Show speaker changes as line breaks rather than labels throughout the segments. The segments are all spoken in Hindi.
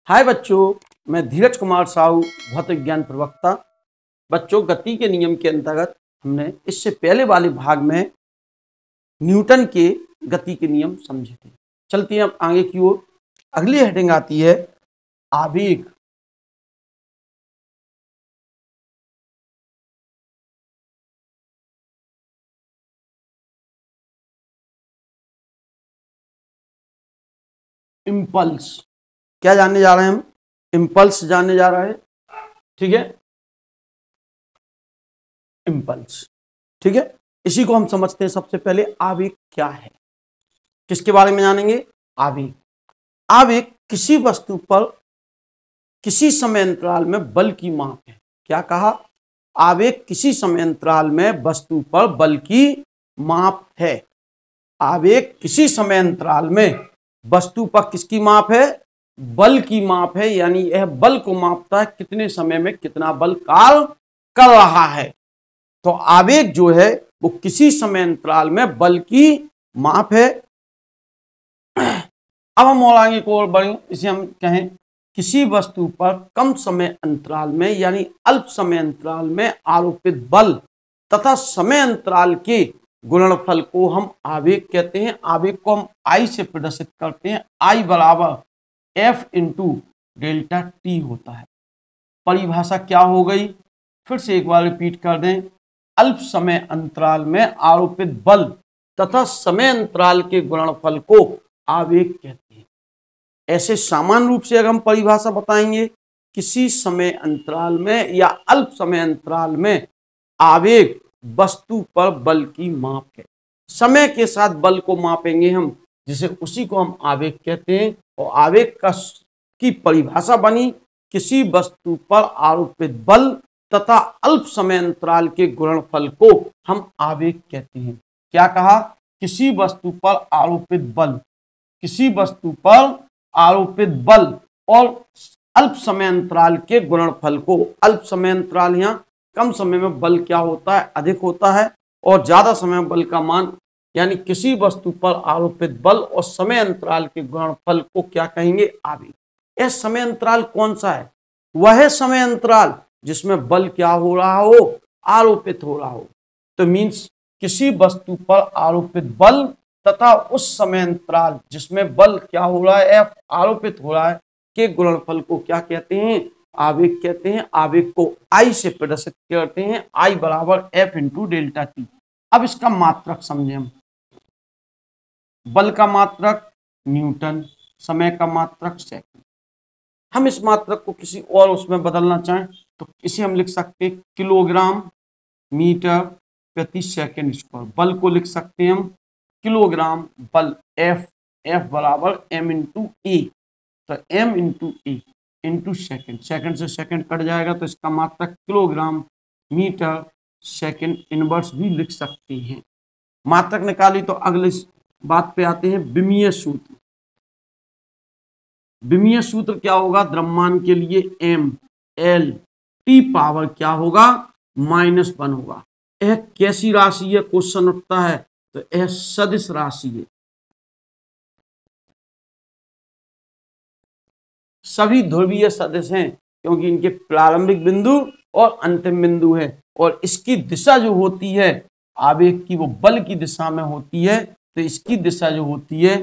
हाय बच्चों, मैं धीरज कुमार साहू, भौतिक विज्ञान प्रवक्ता। बच्चों, गति के नियम के अंतर्गत हमने इससे पहले वाले भाग में न्यूटन के गति के नियम समझे थे। चलते हैं अब आगे की ओर। अगली हेडिंग आती है आवेग। इम्पल्स। क्या जानने जा रहे हैं हम? इम्पल्स जानने जा रहे हैं। ठीक है, इम्पल्स। ठीक है, इसी को हम समझते हैं। सबसे पहले आवेग क्या है, किसके बारे में जानेंगे? आवेग। आवेग किसी वस्तु पर किसी समय अंतराल में बल की माप है। क्या कहा? आवेग किसी समय अंतराल में वस्तु पर बल की माप है। आवेग किसी समय अंतराल में वस्तु पर किसकी माप है? बल की माप है। यानी यह बल को मापता है, कितने समय में कितना बल कार्य कर रहा है। तो आवेग जो है वो किसी समय अंतराल में बल की माप है। अब हम और आगे को और बढ़ें। इसे हम कहें किसी वस्तु पर कम समय अंतराल में यानी अल्प समय अंतराल में आरोपित बल तथा समय अंतराल के गुणनफल को हम आवेग कहते हैं। आवेग को हम आई से प्रदर्शित करते हैं। आई बराबर एफ इंटू डेल्टा टी होता है। परिभाषा क्या हो गई? फिर से एक बार रिपीट कर दें। अल्प समय अंतराल में आरोपित बल तथा समय अंतराल के गुणनफल को आवेग कहते हैं। ऐसे सामान्य रूप से अगर हम परिभाषा बताएंगे, किसी समय अंतराल में या अल्प समय अंतराल में आवेग वस्तु पर बल की माप है। समय के साथ बल को मापेंगे हम, जिसे उसी को हम आवेग कहते हैं। और आवेग की परिभाषा बनी, किसी वस्तु पर आरोपित बल तथा अल्प समय अंतराल के गुणनफल को हम आवेग कहते हैं। क्या कहा? किसी वस्तु पर आरोपित बल, किसी वस्तु पर आरोपित बल और अल्प समय अंतराल के गुणनफल को। अल्प समय अंतराल, यहाँ कम समय में बल क्या होता है? अधिक होता है। और ज्यादा समय में बल का मान, यानी किसी वस्तु पर आरोपित बल और समय अंतराल के गुणनफल को क्या कहेंगे? आवेग। यह समय अंतराल कौन सा है? वह समय अंतराल जिसमें बल क्या हो रहा हो? आरोपित हो रहा हो। तो मीन्स किसी वस्तु पर आरोपित बल तथा उस समय अंतराल जिसमें बल क्या हो रहा है? एफ आरोपित हो रहा है, के गुणनफल को क्या कहते हैं? आवेग कहते हैं। आवेग को आई से प्रदर्शित करते हैं। आई बराबर एफ इंटू डेल्टा टी। अब इसका मात्रक समझे हम। बल का मात्रक न्यूटन, समय का मात्रक सेकंड। हम इस मात्रक को किसी और उसमें बदलना चाहें तो इसे हम लिख सकते हैं किलोग्राम मीटर प्रति सेकंड स्क्वायर। बल को लिख सकते हैं हम किलोग्राम बल एफ, एफ बराबर एम इंटू ए। तो M into A into second, second से सेकेंड कट जाएगा तो इसका मात्रक किलोग्राम मीटर सेकेंड इनवर्स भी लिख सकते हैं। मात्रक निकाली तो अगले बात पे आते हैं, विमीय सूत्र। विमीय सूत्र क्या होगा? द्रव्यमान के लिए एम एल टी पावर क्या होगा? -1 होगा। यह कैसी राशि है? क्वेश्चन उठता है। तो यह सदिश राशि है। सभी ध्रुवीय सदिश हैं क्योंकि इनके प्रारंभिक बिंदु और अंतिम बिंदु है। और इसकी दिशा जो होती है आवेग की, वो बल की दिशा में होती है। तो इसकी दिशा जो होती है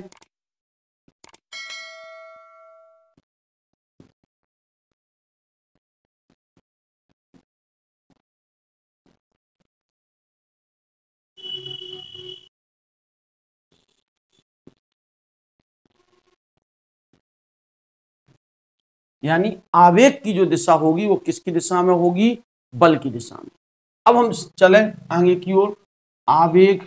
यानी आवेग की जो दिशा होगी वो किसकी दिशा में होगी? बल की दिशा में। अब हम चले आगे की ओर। आवेग,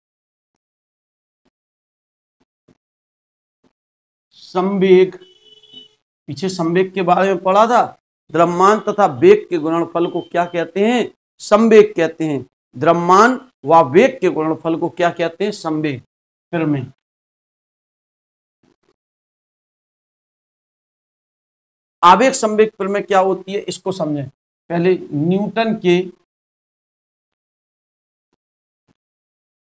संवेग, पीछे संवेग के बारे में पढ़ा था। द्रव्यमान तथा वेग के गुणनफल को क्या कहते हैं? संवेग कहते हैं। द्रव्यमान व वेग के गुणनफल को क्या कहते हैं? संवेग। फिर में आवेग संवेग प्रमेय क्या होती है इसको समझें। पहले न्यूटन के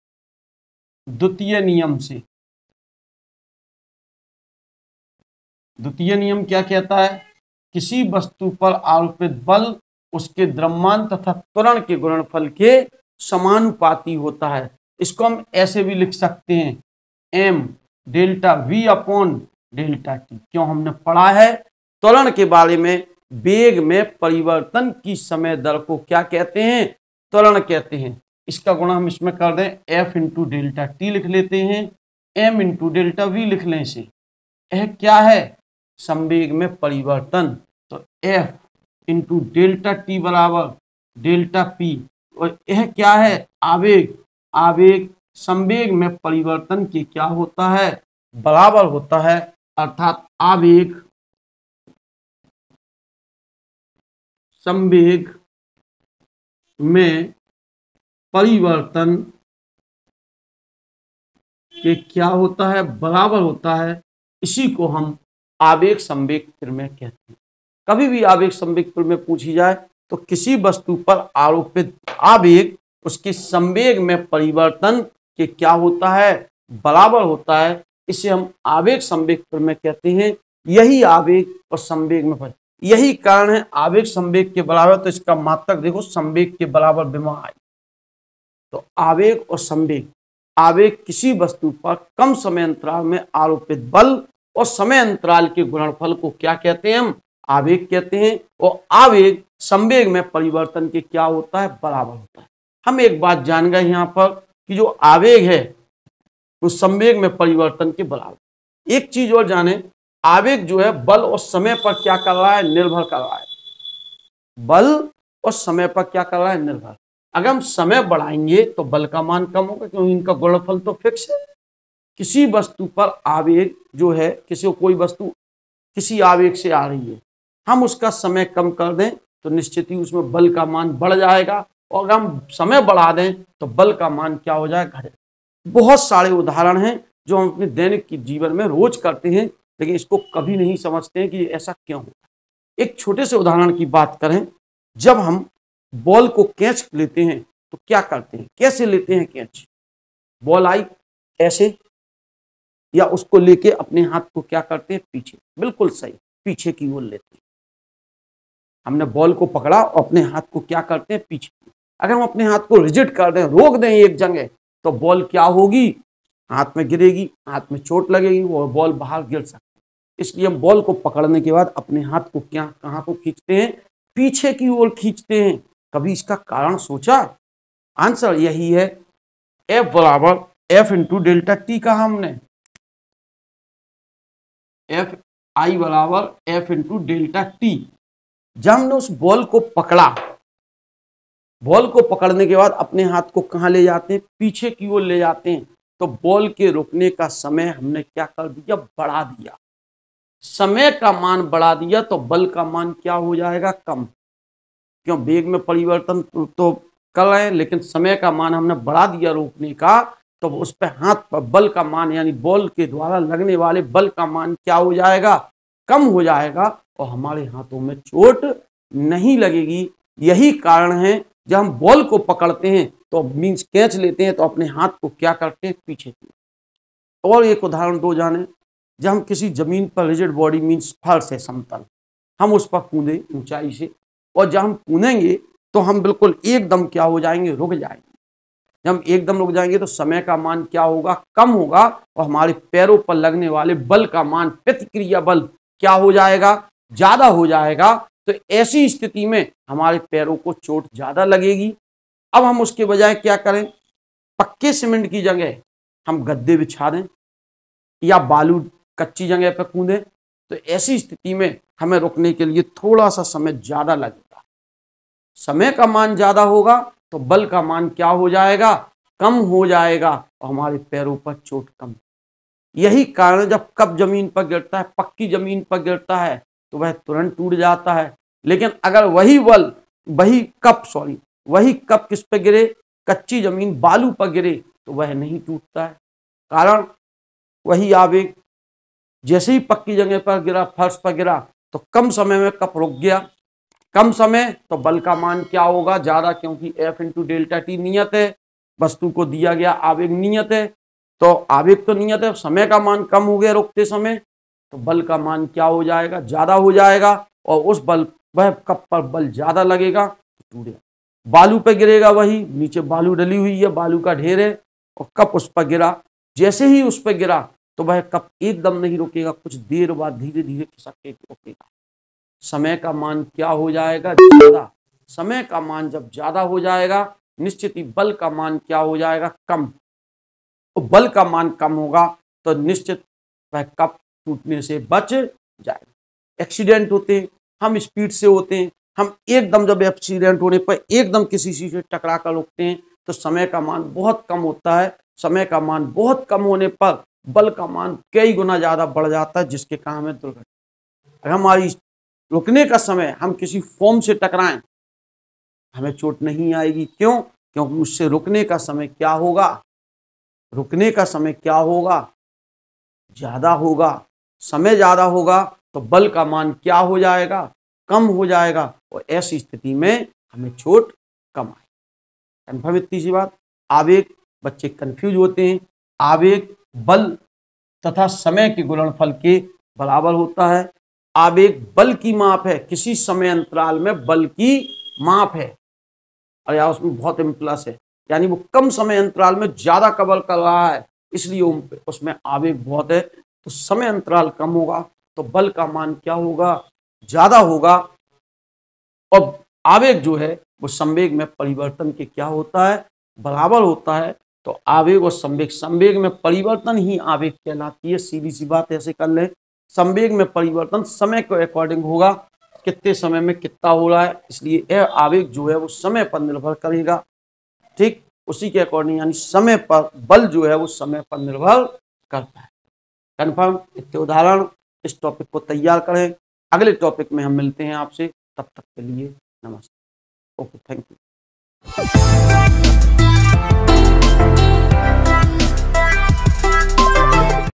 द्वितीय नियम से द्वितीय नियम क्या कहता है? किसी वस्तु पर आरोपित बल उसके द्रव्यमान तथा त्वरण के गुणनफल के समानुपाती होता है। इसको हम ऐसे भी लिख सकते हैं, m delta v upon delta T. क्यों? हमने पढ़ा है त्वरण के बारे में, वेग में परिवर्तन की समय दर को क्या कहते हैं? त्वरण कहते हैं। इसका गुणा हम इसमें कर दें, f इंटू डेल्टा टी लिख लेते हैं, m इंटू डेल्टा वी लिख लें इसे। यह क्या है? संवेग में परिवर्तन। तो f इंटू डेल्टा टी बराबर डेल्टा पी, और यह क्या है? आवेग। आवेग संवेग में परिवर्तन के क्या होता है? बराबर होता है। अर्थात आवेग संवेग में परिवर्तन के क्या होता है? बराबर होता है। इसी को हम आवेग संवेग प्रमेय कहते हैं। कभी भी आवेग संवेग प्रमेय पूछी जाए तो किसी वस्तु पर आरोपित आवेग उसके संवेग में परिवर्तन के क्या होता है? बराबर होता है। इसे हम आवेग संवेग प्रमेय कहते हैं। यही आवेग और संवेग में यही कारण है आवेग संवेग के बराबर। तो इसका मात्रक देखो, संवेग के बराबर विमा आई। तो आवेग और संवेग, आवेग किसी वस्तु पर कम समय अंतराल में आरोपित बल और समय अंतराल के गुणनफल को क्या कहते हैं? हम आवेग कहते हैं। और आवेग संवेग में परिवर्तन के क्या होता है? बराबर होता है। हम एक बात जान गए यहाँ पर कि जो आवेग है वो संवेग में परिवर्तन के बराबर। एक चीज और जाने, आवेग जो है बल और समय पर क्या कर रहा है? निर्भर कर रहा है। बल और समय पर क्या कर रहा है? निर्भर। अगर हम समय बढ़ाएंगे तो बल का मान कम होगा, क्योंकि इनका गुणनफल तो फिक्स है। किसी वस्तु पर आवेग जो है, किसी कोई वस्तु किसी आवेग से आ रही है, हम उसका समय कम कर दें तो निश्चित ही उसमें बल का मान बढ़ जाएगा, और अगर हम समय बढ़ा दें तो बल का मान क्या हो जाएगा? घटे। बहुत सारे उदाहरण हैं जो हम अपने दैनिक जीवन में रोज करते हैं, लेकिन इसको कभी नहीं समझते हैं कि ऐसा क्यों होता है। एक छोटे से उदाहरण की बात करें, जब हम बॉल को कैच लेते हैं तो क्या करते हैं? कैसे लेते हैं कैच? बॉल आई ऐसे, या उसको लेके अपने हाथ को क्या करते हैं? पीछे। बिल्कुल सही, पीछे की ओर लेते हैं। हमने बॉल को पकड़ा और अपने हाथ को क्या करते हैं? पीछे। अगर हम अपने हाथ को रिजिड कर दें, रोक दें एक जगह, तो बॉल क्या होगी? हाथ में गिरेगी, हाथ में चोट लगेगी और बॉल बाहर गिर सकती है। इसलिए हम बॉल को पकड़ने के बाद अपने हाथ को कहाँ को खींचते हैं? पीछे की ओर खींचते हैं। कभी इसका कारण सोचा? आंसर यही है, F बराबर F इंटू डेल्टा टी कहा हमने। F आई बराबर F इंटू डेल्टा टी। जब हमने उस बॉल को पकड़ा, बॉल को पकड़ने के बाद अपने हाथ को कहाँ ले जाते हैं? पीछे की ओर ले जाते हैं। तो बॉल के रुकने का समय हमने क्या कर दिया? बढ़ा दिया। समय का मान बढ़ा दिया तो बल का मान क्या हो जाएगा? कम। क्यों? वेग में परिवर्तन तो कर रहे हैं, लेकिन समय का मान हमने बढ़ा दिया रोकने का, तो उस पर हाथ पर बल का मान, यानी बॉल के द्वारा लगने वाले बल का मान क्या हो जाएगा? कम हो जाएगा, और हमारे हाथों में चोट नहीं लगेगी। यही कारण है जब हम बॉल को पकड़ते हैं तो मीन्स कैच लेते हैं तो अपने हाथ को क्या करते हैं? पीछे की। और एक उदाहरण दो जाने, जब हम किसी जमीन पर रिजिड बॉडी मीन्स फर्श है समतल, हम उस पर कूदे ऊंचाई से, और जब हम कूदेंगे तो हम बिल्कुल एकदम क्या हो जाएंगे? रुक जाएंगे। जब हम एकदम रुक जाएंगे तो समय का मान क्या होगा? कम होगा, और हमारे पैरों पर लगने वाले बल का मान, प्रतिक्रिया बल क्या हो जाएगा? ज्यादा हो जाएगा। तो ऐसी स्थिति में हमारे पैरों को चोट ज्यादा लगेगी। अब हम उसके बजाय क्या करें? पक्के सीमेंट की जगह हम गद्दे बिछा दें, या बालू कच्ची जगह पर कूदें, तो ऐसी स्थिति में हमें रुकने के लिए थोड़ा सा समय ज्यादा लगेगा। समय का मान ज्यादा होगा तो बल का मान क्या हो जाएगा? कम हो जाएगा, और हमारे पैरों पर चोट कम। यही कारण जब कप जमीन पर गिरता है, पक्की जमीन पर गिरता है, तो वह तुरंत टूट जाता है। लेकिन अगर वही बल, वही कप किस पे गिरे? कच्ची जमीन बालू पर गिरे, तो वह नहीं टूटता है। कारण वही आवेग। जैसे ही पक्की जगह पर गिरा, फर्श पर गिरा, तो कम समय में कप रुक गया। कम समय तो बल का मान क्या होगा? ज्यादा, क्योंकि F इंटू डेल्टा टी नियत है, वस्तु को दिया गया आवेग नियत है। तो आवेग तो नियत है, समय का मान कम हो गया रुकते समय, तो बल का मान क्या हो जाएगा, ज्यादा हो जाएगा, और उस बल वह कप पर बल ज्यादा लगेगा तो टूटेगा। बालू पे गिरेगा, वही नीचे बालू डली हुई है, बालू का ढेर है, और कप उस पर गिरा, जैसे ही उस पर गिरा तो वह कप एकदम नहीं रुकेगा, कुछ देर बाद धीरे धीरे खिसक के रुकेगा। समय का मान क्या हो जाएगा, ज्यादा। समय का मान जब ज्यादा हो जाएगा, निश्चित ही बल का मान क्या हो जाएगा, कम। तो बल का मान कम होगा तो निश्चित वह कप टूटने से बच जाएगा। एक्सीडेंट होते हैं, हम स्पीड से होते हैं, हम एकदम जब एक्सीडेंट होने पर एकदम किसी चीज से टकरा कर रुकते हैं तो समय का मान बहुत कम होता है। समय का मान बहुत कम होने पर बल का मान कई गुना ज्यादा बढ़ जाता है, जिसके कारण हमें दुर्घटना। अगर हमारी रुकने का समय हम किसी फोम से टकराएं, हमें चोट नहीं आएगी। क्यों? क्योंकि उससे रुकने का समय क्या होगा, रुकने का समय क्या होगा, ज्यादा होगा। समय ज्यादा होगा तो बल का मान क्या हो जाएगा, कम हो जाएगा, और ऐसी स्थिति में हमें चोट कम आएगी। कन्फर्म इतनी सी बात। आवेग, बच्चे कंफ्यूज होते हैं। आवेग बल तथा समय के गुणनफल के बराबर होता है। आवेग बल की माप है, किसी समय अंतराल में बल की माप है, और या उसमें बहुत प्लस है, यानी वो कम समय अंतराल में ज्यादा बल कर रहा है, इसलिए उसमें आवेग बहुत है। तो समय अंतराल कम होगा तो बल का मान क्या होगा, ज्यादा होगा। और आवेग जो है वो संवेग में परिवर्तन के क्या होता है, बराबर होता है। तो आवेग और संवेग, संवेग में परिवर्तन ही आवेग कहलाती है। सीधी सी बात ऐसे कर ले, संवेग में परिवर्तन समय के अकॉर्डिंग होगा, कितने समय में कितना हो रहा है, इसलिए यह आवेग जो है वो समय पर निर्भर करेगा। ठीक उसी के अकॉर्डिंग, यानी समय पर बल जो है वो समय पर निर्भर करता है। कन्फर्म। इतने उदाहरण इस टॉपिक को तैयार करें। अगले टॉपिक में हम मिलते हैं आपसे, तब तक के लिए नमस्ते। Okay, thank you.